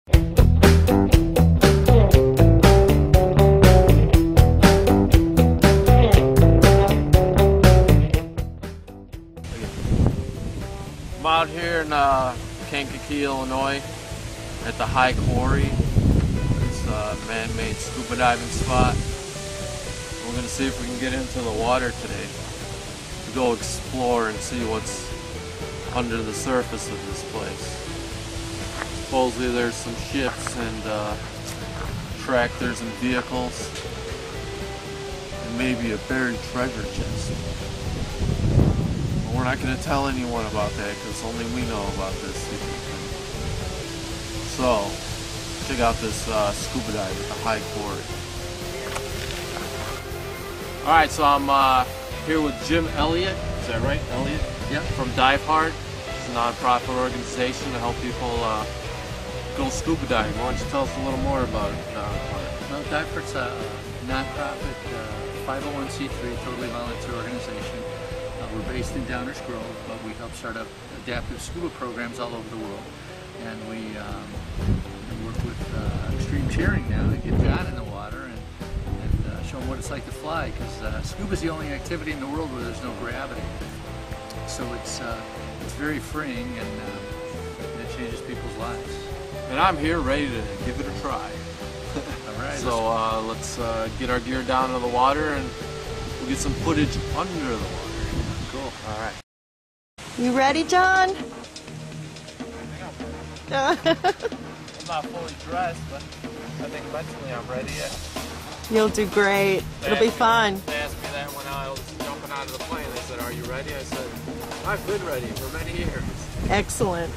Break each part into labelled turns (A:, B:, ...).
A: I'm out here in Kankakee, Illinois at the High Quarry. It's a man-made scuba diving spot. We're going to see if we can get into the water today to go explore and see what's under the surface of this place. Supposedly there's some ships and tractors and vehicles and maybe a buried treasure chest. But we're not going to tell anyone about that because only we know about this secret thing. So, check out this scuba dive at the High Quarry. Alright, so I'm here with Jim Elliott. Is that right, Elliott?
B: Yeah.
A: From Diveheart. It's a non-profit organization to help people go scuba diving. Why don't you tell us a little more about Diveheart?
B: Well, Diveheart's a non-profit 501c3 totally volunteer organization. We're based in Downers Grove, but we help start up adaptive scuba programs all over the world. And we work with extreme cheering now to get John in the water and show him what it's like to fly, because scuba is the only activity in the world where there's no gravity. So it's very freeing, and it changes people's lives.
A: And I'm here ready to give it a try.
B: All right.
A: So let's get our gear down into the water and we'll get some footage under the water.
B: Cool.
A: All right.
C: You ready, John?
A: I'm not fully dressed, but I think mentally I'm ready.
C: You'll do great. It'll be fun.
A: They asked me that when I was jumping out of the plane. They said, "Are you ready?" I said, "I've been ready for many years."
C: Excellent.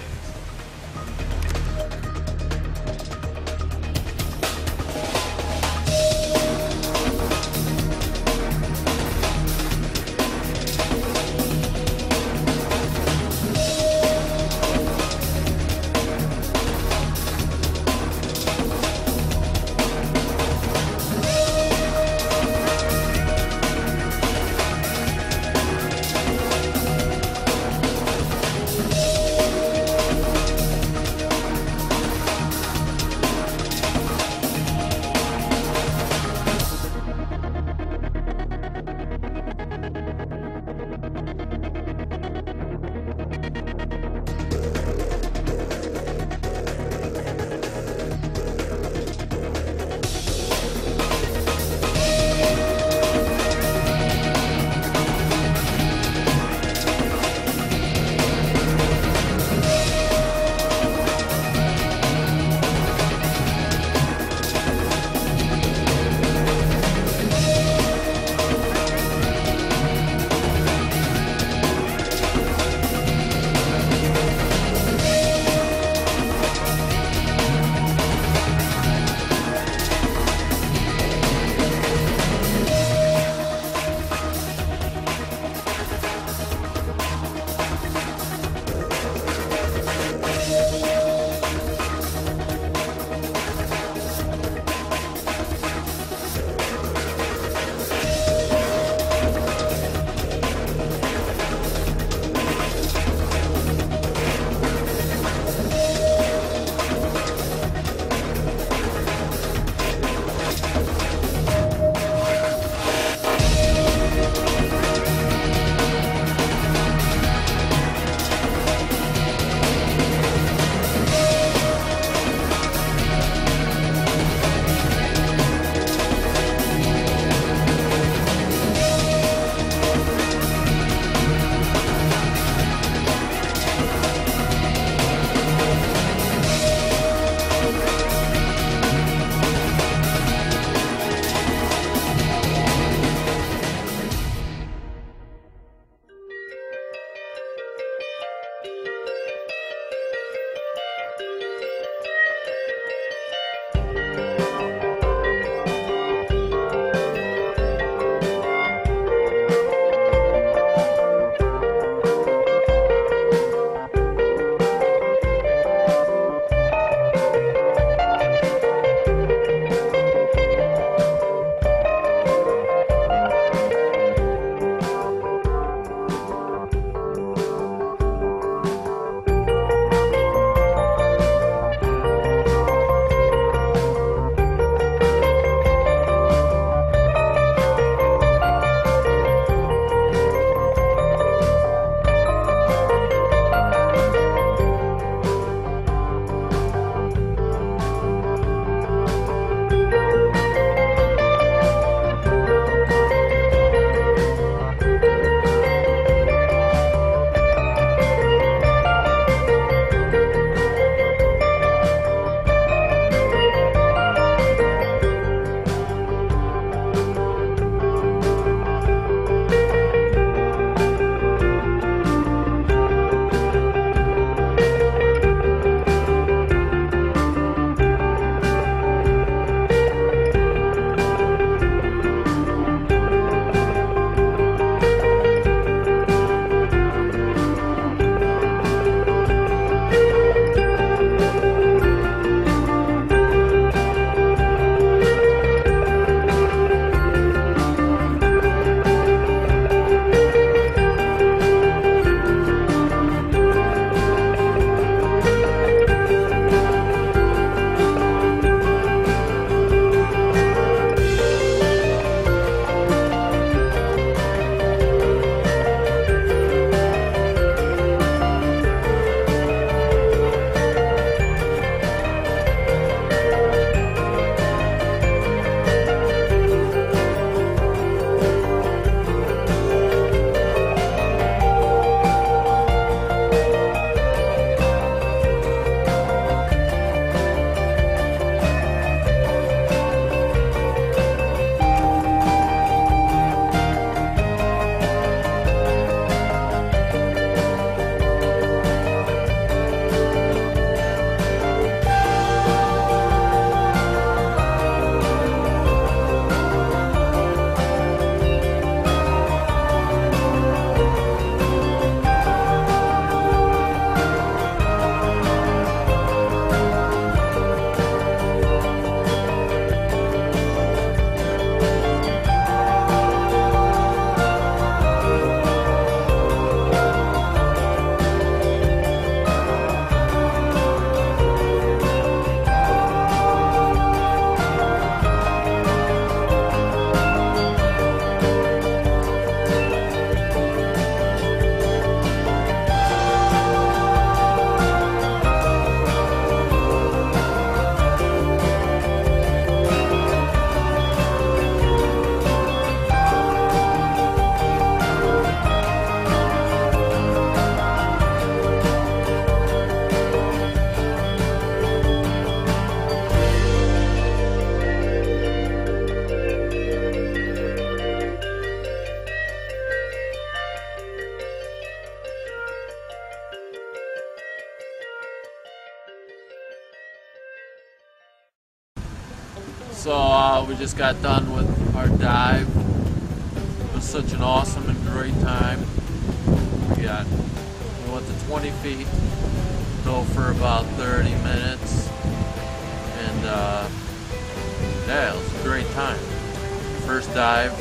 A: So we just got done with our dive. It was such an awesome and great time. We went to 20 feet, dove for about 30 minutes, and yeah, it was a great time. First dive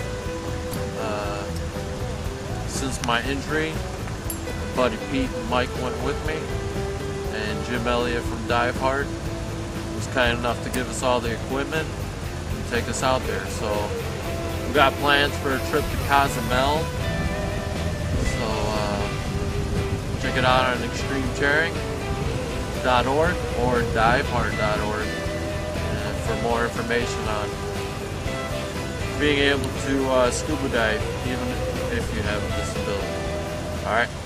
A: since my injury. Buddy Pete and Mike went with me, and Jim Elliott from Diveheart was kind enough to give us all the equipment and take us out there. So we got plans for a trip to Cozumel. So check it out on extremecharing.org or diveheart.org for more information on being able to scuba dive even if you have a disability. All right.